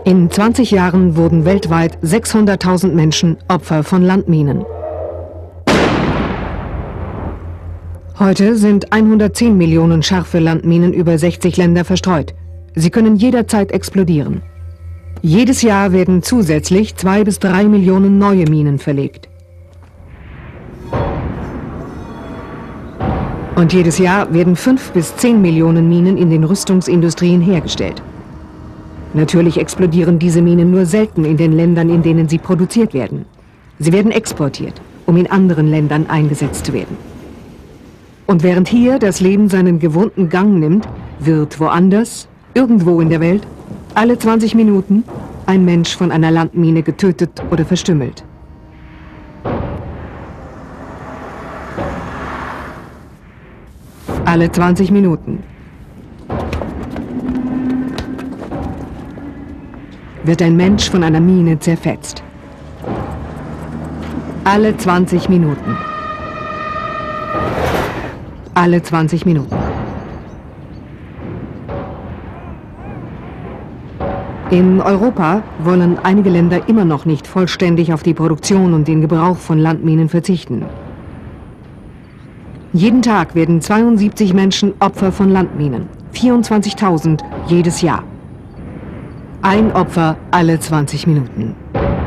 In 20 Jahren wurden weltweit 600.000 Menschen Opfer von Landminen. Heute sind 110 Millionen scharfe Landminen über 60 Länder verstreut. Sie können jederzeit explodieren. Jedes Jahr werden zusätzlich 2 bis 3 Millionen neue Minen verlegt. Und jedes Jahr werden 5 bis 10 Millionen Minen in den Rüstungsindustrien hergestellt. Natürlich explodieren diese Minen nur selten in den Ländern, in denen sie produziert werden. Sie werden exportiert, um in anderen Ländern eingesetzt zu werden. Und während hier das Leben seinen gewohnten Gang nimmt, wird woanders, irgendwo in der Welt, alle 20 Minuten ein Mensch von einer Landmine getötet oder verstümmelt. Alle 20 Minuten wird ein Mensch von einer Mine zerfetzt. Alle 20 Minuten. Alle 20 Minuten. In Europa wollen einige Länder immer noch nicht vollständig auf die Produktion und den Gebrauch von Landminen verzichten. Jeden Tag werden 72 Menschen Opfer von Landminen. 24.000 jedes Jahr. Ein Opfer alle 20 Minuten.